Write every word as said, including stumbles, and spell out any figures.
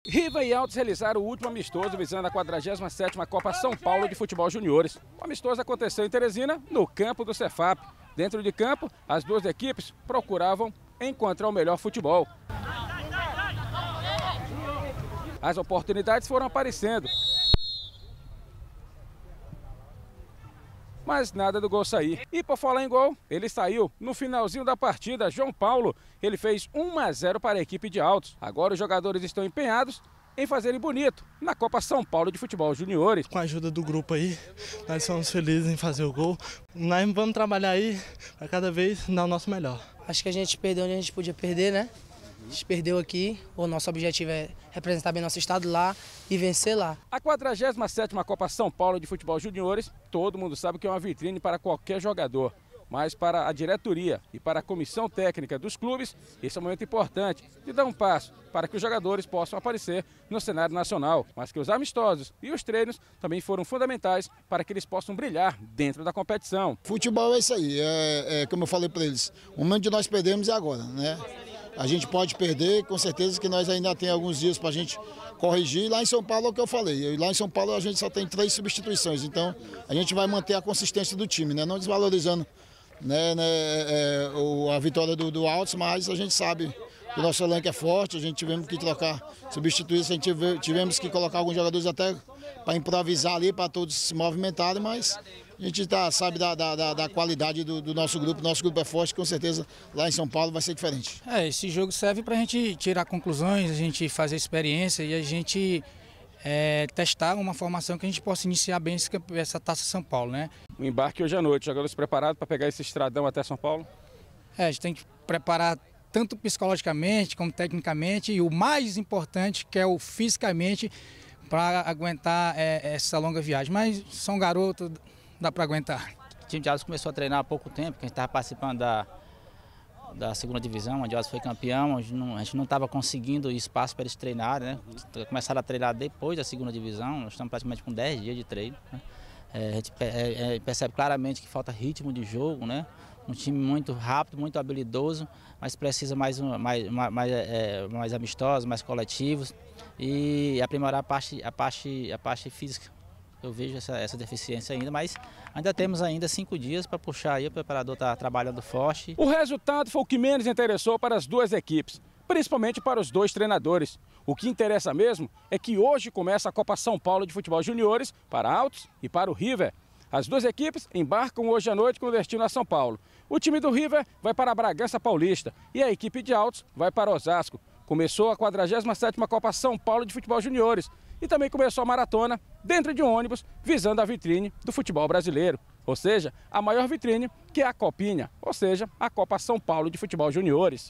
River e Altos realizaram o último amistoso visando a quadragésima sétima Copa São Paulo de Futebol Juniores. O amistoso aconteceu em Teresina, no campo do Cefap. Dentro de campo, as duas equipes procuravam encontrar o melhor futebol. As oportunidades foram aparecendo, mas nada do gol sair. E por falar em gol, ele saiu no finalzinho da partida. João Paulo, ele fez um a zero para a equipe de Altos. Agora os jogadores estão empenhados em fazerem bonito na Copa São Paulo de Futebol Juniores. Com a ajuda do grupo aí, nós somos felizes em fazer o gol. Nós vamos trabalhar aí para cada vez dar o nosso melhor. Acho que a gente perdeu onde a gente podia perder, né? A gente perdeu aqui, o nosso objetivo é representar bem nosso estado lá e vencer lá. A quadragésima sétima Copa São Paulo de Futebol Juniores, todo mundo sabe que é uma vitrine para qualquer jogador. Mas para a diretoria e para a comissão técnica dos clubes, esse é um momento importante de dar um passo para que os jogadores possam aparecer no cenário nacional. Mas que os amistosos e os treinos também foram fundamentais para que eles possam brilhar dentro da competição. Futebol é isso aí, é, é como eu falei para eles, o momento de nós perdermos é agora, né? A gente pode perder, com certeza que nós ainda tem alguns dias para a gente corrigir. Lá em São Paulo é o que eu falei, lá em São Paulo a gente só tem três substituições, então a gente vai manter a consistência do time, né? Não desvalorizando né, né, é, o, a vitória do, do Altos, mas a gente sabe que o nosso elenco é forte, a gente tivemos que trocar, substituir, a gente tive, tivemos que colocar alguns jogadores até para improvisar ali, para todos se movimentarem, mas a gente tá, sabe da, da, da qualidade do, do nosso grupo, nosso grupo é forte, com certeza lá em São Paulo vai ser diferente. É, esse jogo serve para a gente tirar conclusões, a gente fazer experiência e a gente é, testar uma formação que a gente possa iniciar bem esse, essa Taça São Paulo, né? O embarque hoje à noite, jogadores preparados para pegar esse estradão até São Paulo? É, a gente tem que preparar tanto psicologicamente como tecnicamente e o mais importante que é o fisicamente para aguentar é, essa longa viagem, mas são garotos, dá para aguentar. O time de Altos começou a treinar há pouco tempo, que a gente estava participando da, da segunda divisão, onde o Altos foi campeão, a gente não estava conseguindo espaço para eles treinarem, né? Começaram a treinar depois da segunda divisão, nós estamos praticamente com dez dias de treino, né? É, a gente é, é, percebe claramente que falta ritmo de jogo, né? Um time muito rápido, muito habilidoso, mas precisa mais, mais, mais, é, mais amistosos, mais coletivos e aprimorar a parte, a parte, a parte física. Eu vejo essa, essa deficiência ainda, mas ainda temos ainda cinco dias para puxar aí, o preparador está trabalhando forte. O resultado foi o que menos interessou para as duas equipes, principalmente para os dois treinadores. O que interessa mesmo é que hoje começa a Copa São Paulo de Futebol Juniores para Altos e para o River. As duas equipes embarcam hoje à noite com destino a São Paulo. O time do River vai para a Bragança Paulista e a equipe de Altos vai para Osasco. Começou a quadragésima sétima Copa São Paulo de Futebol Juniores e também começou a maratona dentro de um ônibus visando a vitrine do futebol brasileiro. Ou seja, a maior vitrine que é a Copinha, ou seja, a Copa São Paulo de Futebol Juniores.